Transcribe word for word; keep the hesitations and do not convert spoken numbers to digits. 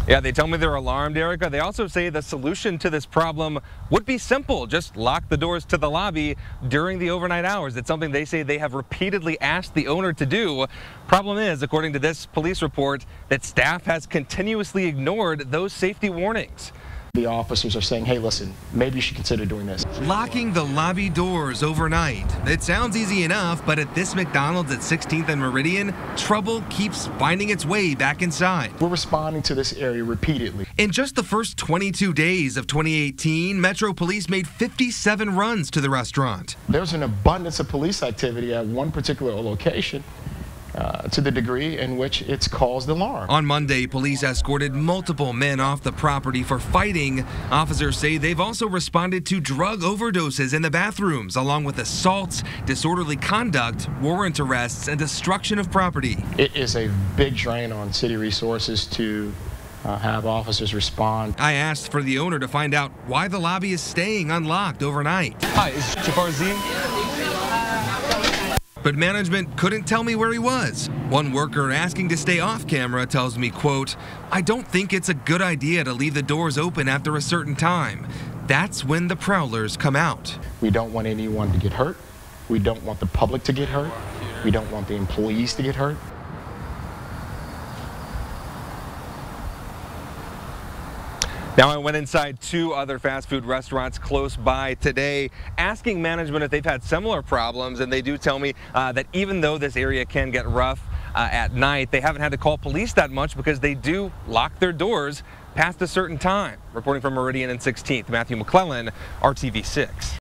Yeah, they tell me they're alarmed, Erica. They also say the solution to this problem would be simple. Just lock the doors to the lobby during the overnight hours. It's something they say they have repeatedly asked the owner to do. Problem is, according to this police report, that staff has continuously ignored those safety warnings. The officers are saying, hey, listen, maybe you should consider doing this. Locking the lobby doors overnight. It sounds easy enough, but at this McDonald's at sixteenth and Meridian, trouble keeps finding its way back inside. We're responding to this area repeatedly. In just the first twenty-two days of twenty eighteen, Metro Police made fifty-seven runs to the restaurant. There's an abundance of police activity at one particular location. Uh, to the degree in which it's caused alarm. On Monday, police escorted multiple men off the property for fighting. Officers say they've also responded to drug overdoses in the bathrooms, along with assaults, disorderly conduct, warrant arrests, and destruction of property. It is a big drain on city resources to uh, have officers respond. I asked for the owner to find out why the lobby is staying unlocked overnight. Hi, is Jafar Z? But management couldn't tell me where he was. One worker asking to stay off camera tells me, quote, I don't think it's a good idea to leave the doors open after a certain time. That's when the prowlers come out. We don't want anyone to get hurt. We don't want the public to get hurt. We don't want the employees to get hurt. Now, I went inside two other fast food restaurants close by today, asking management if they've had similar problems, and they do tell me uh, that even though this area can get rough uh, at night, they haven't had to call police that much because they do lock their doors past a certain time. Reporting from Meridian and sixteenth, Matthew McClellan, R T V six.